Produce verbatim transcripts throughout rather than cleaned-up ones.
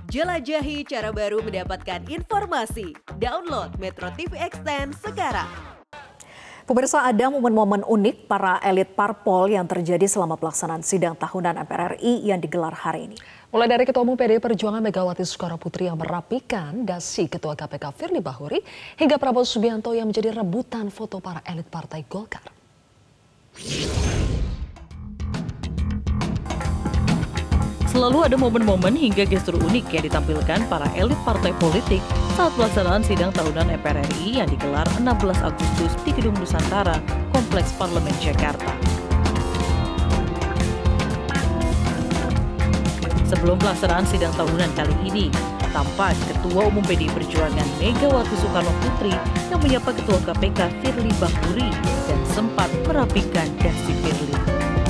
Jelajahi cara baru mendapatkan informasi. Download Metro T V Extend sekarang. Pemirsa, ada momen-momen unik para elit parpol yang terjadi selama pelaksanaan sidang tahunan M P R R I yang digelar hari ini. Mulai dari Ketua Umum P D I Perjuangan Megawati Soekarnoputri yang merapikan dasi Ketua K P K Firly Bahuri hingga Prabowo Subianto yang menjadi rebutan foto para elit Partai Golkar. Selalu ada momen-momen hingga gestur unik yang ditampilkan para elit partai politik saat pelaksanaan sidang tahunan M P R R I yang digelar enam belas Agustus di Gedung Nusantara, Kompleks Parlemen Jakarta. Sebelum pelaksanaan sidang tahunan kali ini, tampak Ketua Umum P D I Perjuangan Megawati Soekarnoputri yang menyapa Ketua K P K Firly Bahuri dan sempat merapikan dasi Firly.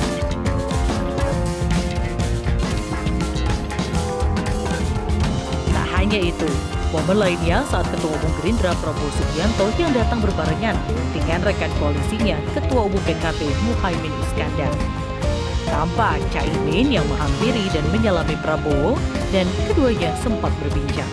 Hanya itu, momen lainnya saat Ketua Umum Gerindra Prabowo Subianto yang datang berbarengan dengan rekan koalisinya Ketua Umum P K B Muhaimin Iskandar. Tampak Caimin yang menghampiri dan menyalami Prabowo dan keduanya sempat berbincang.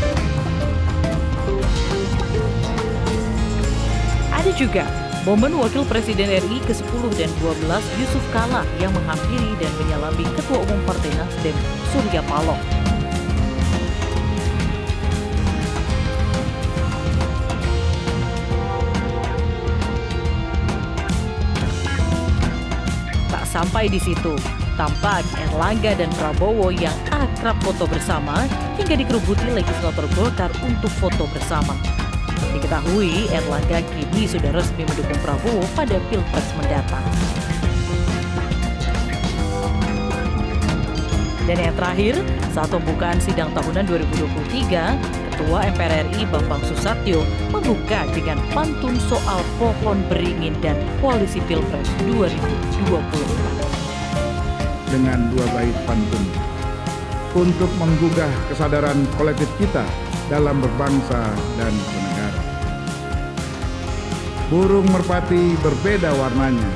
Ada juga momen Wakil Presiden R I ke sepuluh dan dua belas Yusuf Kala yang menghampiri dan menyalami Ketua Umum Partai Nasdem Surya Paloh. Sampai di situ, tampak Erlangga dan Prabowo yang akrab foto bersama hingga dikerubuti legislator Golkar untuk foto bersama. Diketahui Erlangga kini sudah resmi mendukung Prabowo pada Pilpres mendatang. Dan yang terakhir, saat pembukaan sidang tahunan dua ribu dua puluh tiga, Ketua M P R R I Bambang Susatyo membuka dengan pantun soal pohon beringin dan koalisi Pilpres dua ribu dua puluh empat. Dengan dua bait pantun untuk menggugah kesadaran kolektif kita dalam berbangsa dan bernegara. Burung merpati berbeda warnanya,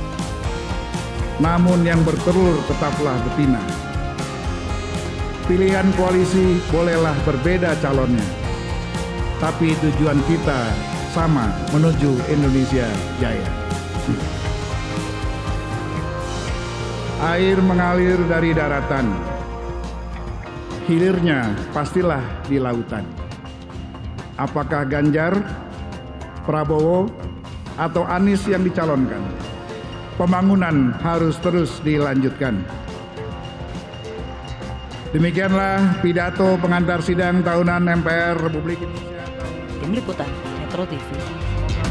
namun yang bertelur tetaplah betina. Pilihan koalisi bolehlah berbeda calonnya, tapi tujuan kita sama, menuju Indonesia Jaya. Air mengalir dari daratan, hilirnya pastilah di lautan. Apakah Ganjar, Prabowo, atau Anies yang dicalonkan? Pembangunan harus terus dilanjutkan. Demikianlah pidato pengantar sidang tahunan M P R Republik Indonesia. Tim Liputan Metro T V.